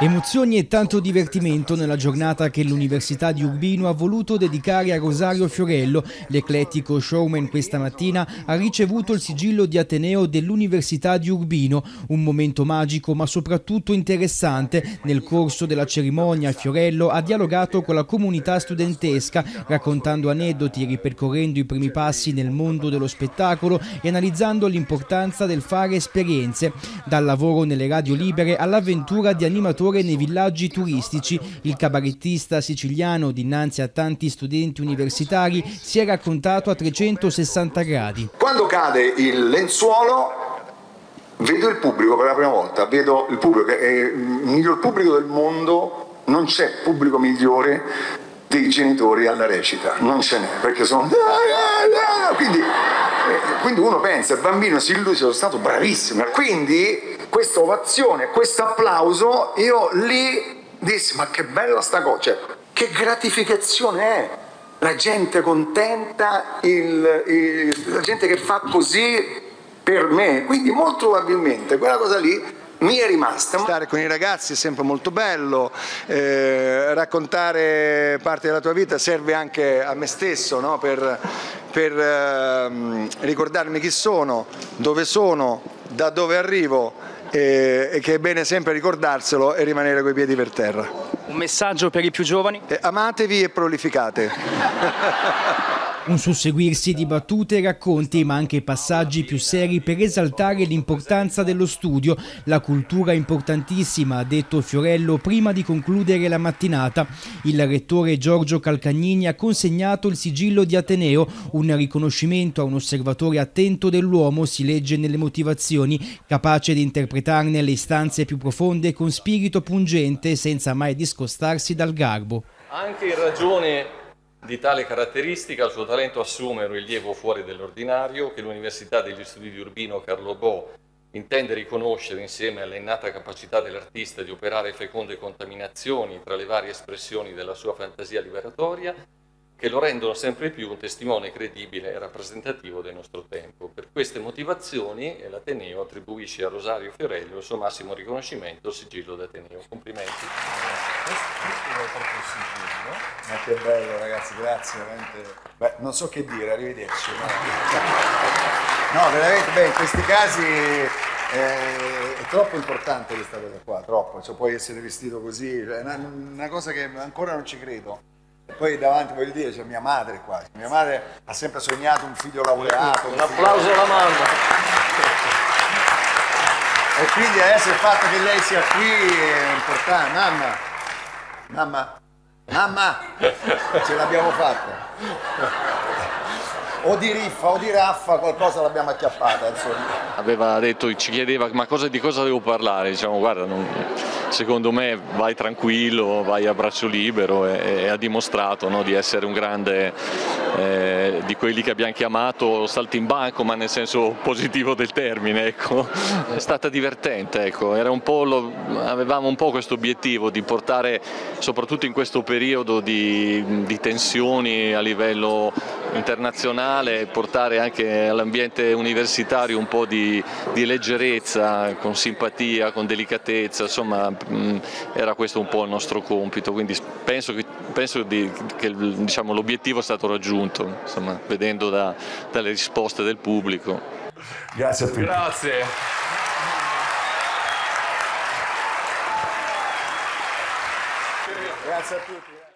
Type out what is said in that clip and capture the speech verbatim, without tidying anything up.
Emozioni e tanto divertimento nella giornata che l'Università di Urbino ha voluto dedicare a Rosario Fiorello. L'eclettico showman questa mattina ha ricevuto il sigillo di Ateneo dell'Università di Urbino. Un momento magico ma soprattutto interessante. Nel corso della cerimonia Fiorello ha dialogato con la comunità studentesca, raccontando aneddoti, ripercorrendo i primi passi nel mondo dello spettacolo e analizzando l'importanza del fare esperienze. Dal lavoro nelle radio libere all'avventura di animatore nei villaggi turistici, il cabarettista siciliano, dinanzi a tanti studenti universitari, si è raccontato a trecentosessanta gradi. Quando cade il lenzuolo vedo il pubblico per la prima volta, vedo il pubblico che è il miglior pubblico del mondo, non c'è pubblico migliore dei genitori alla recita, non ce n'è, perché sono... Quindi, quindi uno pensa, il bambino si illude, sono stato bravissimo, quindi questa ovazione, questo applauso, io lì dissi, ma che bella sta cosa, cioè, che gratificazione è, la gente contenta, il, il, la gente che fa così per me, quindi molto probabilmente quella cosa lì mi è rimasta. Stare con i ragazzi è sempre molto bello, eh, raccontare parte della tua vita serve anche a me stesso, no? per, per eh, ricordarmi chi sono, dove sono, da dove arrivo, e, e che è bene sempre ricordarselo e rimanere coi piedi per terra. Un messaggio per i più giovani? Eh, amatevi e prolificate. Un susseguirsi di battute e racconti, ma anche passaggi più seri per esaltare l'importanza dello studio. La cultura è importantissima, ha detto Fiorello prima di concludere la mattinata. Il rettore Giorgio Calcagnini ha consegnato il sigillo di Ateneo, un riconoscimento a un osservatore attento dell'uomo, si legge nelle motivazioni, capace di interpretarne le istanze più profonde con spirito pungente, senza mai discostarsi dal garbo. Anche in ragione di tale caratteristica il suo talento assume un rilievo fuori dell'ordinario che l'Università degli Studi di Urbino Carlo Bo intende riconoscere insieme alla innata capacità dell'artista di operare feconde contaminazioni tra le varie espressioni della sua fantasia liberatoria, che lo rendono sempre più un testimone credibile e rappresentativo del nostro tempo. Per queste motivazioni l'Ateneo attribuisce a Rosario Fiorello il suo massimo riconoscimento, il sigillo d'Ateneo. Complimenti. Ma che bello ragazzi, grazie, veramente. Beh, non so che dire, arrivederci. No, no veramente, beh, in questi casi eh, è troppo importante questa cosa qua, troppo, cioè puoi essere vestito così, è una, una cosa che ancora non ci credo. Poi davanti, voglio dire, c'è mia madre qua, mia madre ha sempre sognato un figlio laureato. Un applauso alla mamma. E quindi adesso il fatto che lei sia qui è importante. Mamma, mamma, mamma, ce l'abbiamo fatta. O di riffa o di raffa qualcosa l'abbiamo acchiappata, insomma. Aveva detto, ci chiedeva ma cosa, di cosa devo parlare, diciamo guarda, non, secondo me vai tranquillo, vai a braccio libero e, e ha dimostrato, no, di essere un grande, eh, di quelli che abbiamo chiamato saltimbanco, ma nel senso positivo del termine, ecco. È stata divertente, ecco. Era un po' lo, avevamo un po' questo obiettivo di portare, soprattutto in questo periodo di, di tensioni a livello internazionale, portare anche all'ambiente universitario un po' di, di leggerezza, con simpatia, con delicatezza, insomma mh, era questo un po' il nostro compito, quindi penso che, penso di, che diciamo, l'obiettivo è stato raggiunto, insomma, vedendo da, dalle risposte del pubblico. Grazie a tutti. Grazie. Grazie a tutti.